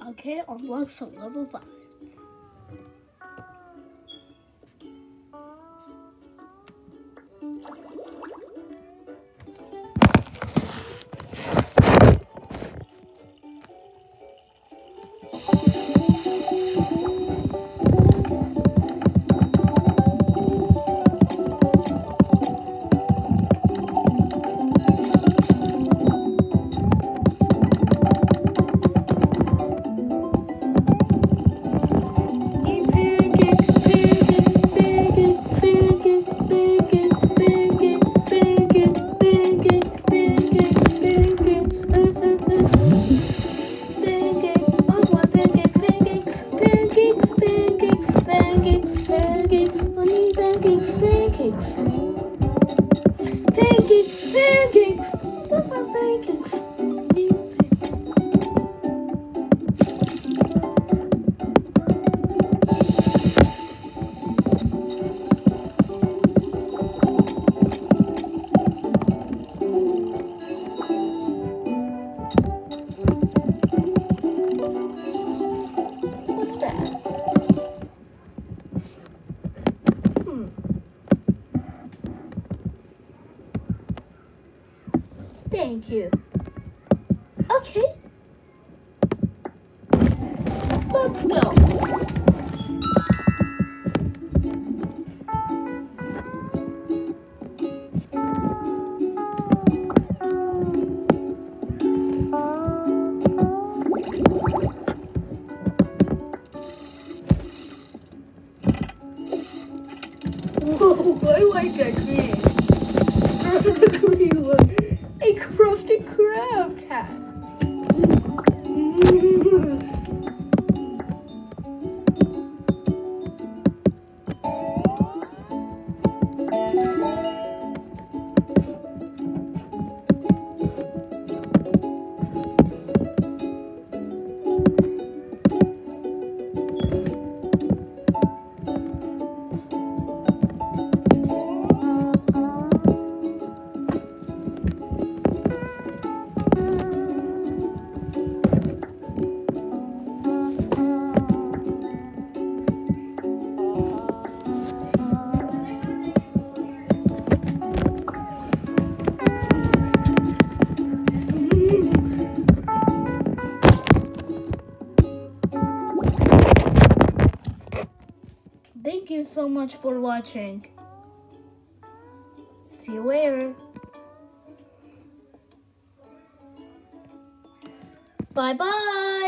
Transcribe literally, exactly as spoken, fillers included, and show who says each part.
Speaker 1: Okay, unlock some level five. Thank you. Okay. Let's go. Whoa, I like that green. The green one. A Krusty Krab cat. Thank you so much for watching. See you later. Bye bye.